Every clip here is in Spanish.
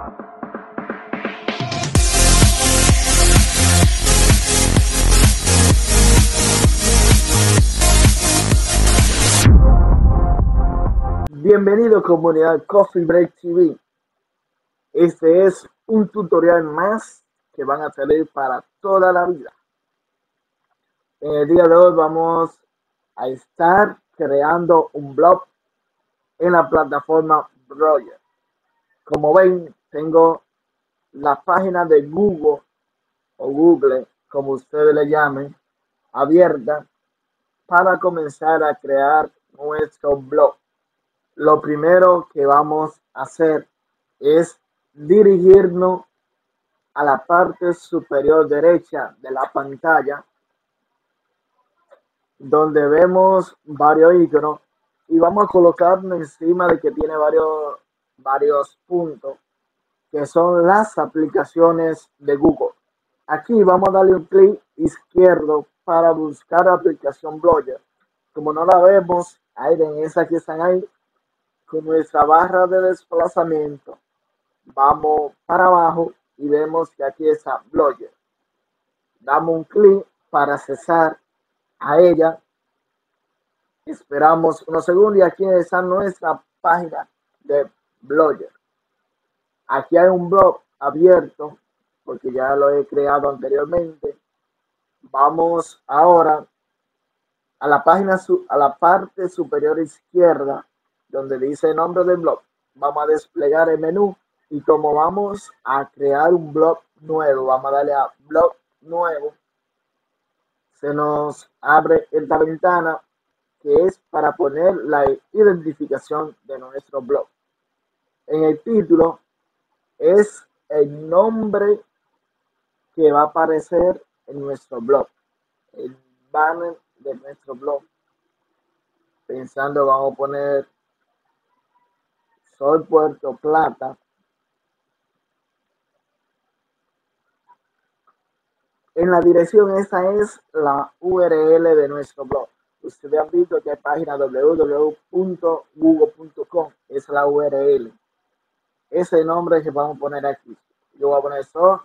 Bienvenido comunidad Coffee Break TV. Este es un tutorial más que van a salir para toda la vida. En el día de hoy vamos a estar creando un blog en la plataforma Blogger. Como ven, tengo la página de Google o Google, como ustedes le llamen, abierta para comenzar a crear nuestro blog. Lo primero que vamos a hacer es dirigirnos a la parte superior derecha de la pantalla, donde vemos varios iconos, y vamos a colocarnos encima de que tiene varios puntos, que son las aplicaciones de Google. Aquí vamos a darle un clic izquierdo para buscar la aplicación Blogger. Como no la vemos, ahí en esa que están ahí, con nuestra barra de desplazamiento, vamos para abajo y vemos que aquí está Blogger. Damos un clic para accesar a ella. Esperamos unos segundos y aquí está nuestra página de Blogger. Aquí hay un blog abierto porque ya lo he creado anteriormente. Vamos ahora a la página, a la parte superior izquierda, donde dice nombre del blog. Vamos a desplegar el menú y como vamos a crear un blog nuevo, vamos a darle a blog nuevo. Se nos abre esta ventana que es para poner la identificación de nuestro blog. En el título es el nombre que va a aparecer en nuestro blog, el banner de nuestro blog. Pensando, vamos a poner Sol Puerto Plata. En la dirección, esta es la URL de nuestro blog. Ustedes han visto que hay página www.google.com, es la URL. Ese nombre que vamos a poner aquí. Yo voy a poner Sol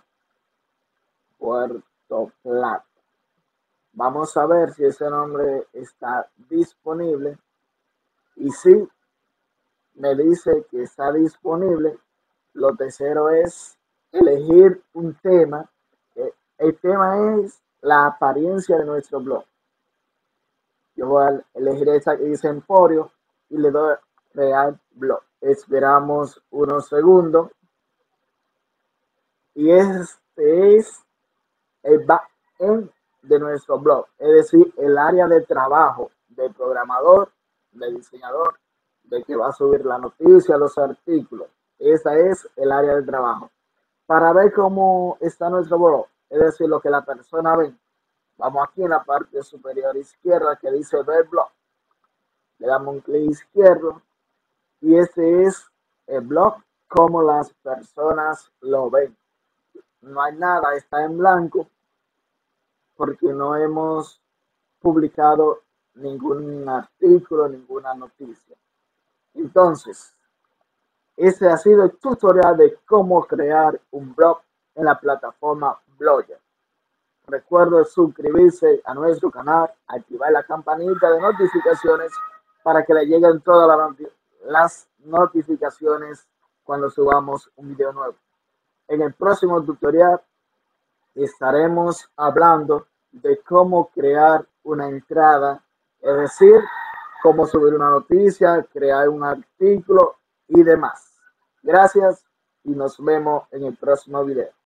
Puerto Plata. Vamos a ver si ese nombre está disponible. Y si me dice que está disponible, lo tercero es elegir un tema. El tema es la apariencia de nuestro blog. Yo voy a elegir esta que dice Emporio y le doy crear blog. Esperamos unos segundos. Y este es el backend de nuestro blog, es decir, el área de trabajo del programador, del diseñador, de que va a subir la noticia, los artículos. Esa es el área de trabajo. Para ver cómo está nuestro blog, es decir, lo que la persona ve, vamos aquí en la parte superior izquierda que dice ver blog. Le damos un clic izquierdo y este es el blog como las personas lo ven. No hay nada, está en blanco porque no hemos publicado ningún artículo, ninguna noticia. Entonces, ese ha sido el tutorial de cómo crear un blog en la plataforma Blogger. Recuerden suscribirse a nuestro canal, activar la campanita de notificaciones para que le lleguen todas las notificaciones cuando subamos un video nuevo. En el próximo tutorial estaremos hablando de cómo crear una entrada, es decir, cómo subir una noticia, crear un artículo y demás. Gracias y nos vemos en el próximo video.